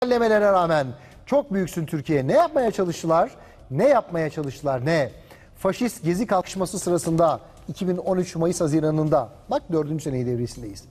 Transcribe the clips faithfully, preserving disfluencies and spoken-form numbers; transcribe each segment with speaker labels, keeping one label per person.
Speaker 1: engellemelere rağmen çok büyüksün Türkiye. Ne yapmaya çalıştılar? Ne yapmaya çalıştılar? Ne? Faşist gezi kalkışması sırasında iki bin on üç Mayıs Haziran'ında, bak dördüncü seneyi devresindeyiz.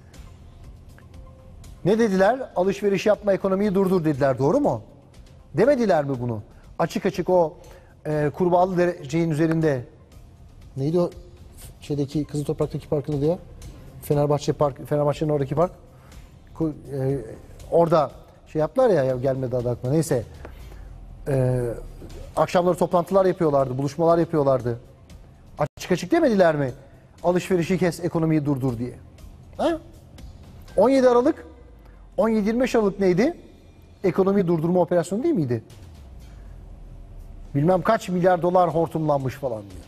Speaker 1: Ne dediler? Alışveriş yapma, ekonomiyi durdur dediler. Doğru mu? Demediler mi bunu? Açık açık o e, Kurbağalı Dereceğin üzerinde, neydi o şeydeki Kızıl Toprak'taki parkın adı ya? Fenerbahçe Park, Fenerbahçe'nin oradaki park. E, orada şey yaptılar ya, ya gelmedi adı aklıma. Neyse. E, akşamları toplantılar yapıyorlardı, buluşmalar yapıyorlardı. Açık açık demediler mi? Alışverişi kes, ekonomiyi durdur diye. Ha? on yedi Aralık, on yedi yirmi beş Aralık neydi? Ekonomiyi durdurma operasyonu değil miydi? Bilmem kaç milyar dolar hortumlanmış falan diyor.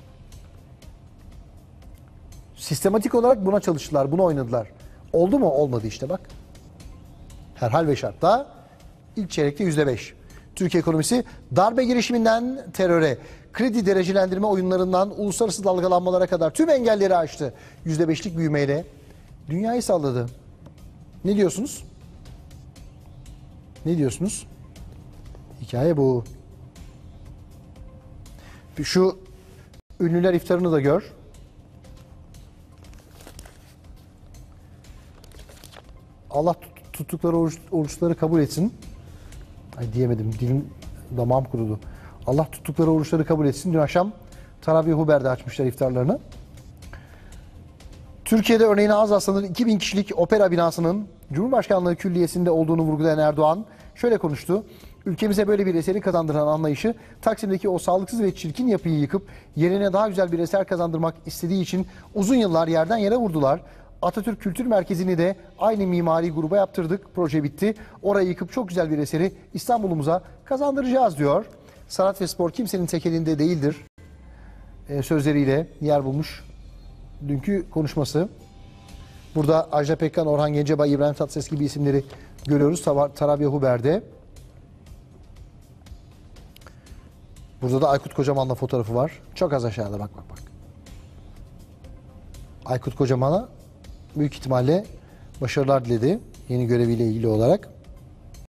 Speaker 1: Sistematik olarak buna çalıştılar, buna oynadılar. Oldu mu? Olmadı işte bak. Her hal ve şartta ilk çeyrekte yüzde beş. Türkiye ekonomisi darbe girişiminden teröre, kredi derecelendirme oyunlarından uluslararası dalgalanmalara kadar tüm engelleri aştı. yüzde beşlik büyümeyle dünyayı salladı. Ne diyorsunuz? Ne diyorsunuz? Hikaye bu. Şu ünlüler iftarını da gör. Allah tuttukları oruç, oruçları kabul etsin. Ay diyemedim, dilim damağım kurudu. Allah tuttukları oruçları kabul etsin. Dün akşam Tarabya Huber'de açmışlar iftarlarını. Türkiye'de örneğine az rastlanır iki bin kişilik opera binasının Cumhurbaşkanlığı Külliyesi'nde olduğunu vurgulayan Erdoğan şöyle konuştu. Ülkemize böyle bir eseri kazandıran anlayışı, Taksim'deki o sağlıksız ve çirkin yapıyı yıkıp yerine daha güzel bir eser kazandırmak istediği için uzun yıllar yerden yere vurdular. Atatürk Kültür Merkezi'ni de aynı mimari gruba yaptırdık. Proje bitti. Orayı yıkıp çok güzel bir eseri İstanbul'umuza kazandıracağız diyor. Sanat ve spor kimsenin tekelinde değildir. Ee, sözleriyle yer bulmuş dünkü konuşması. Burada Ajda Pekkan, Orhan Gencebay, İbrahim Tatlıses gibi isimleri görüyoruz Tarabya Huber'de. Burada da Aykut Kocaman'la fotoğrafı var. Çok az aşağıda, bak bak bak. Aykut Kocaman'a büyük ihtimalle başarılar diledi yeni göreviyle ilgili olarak.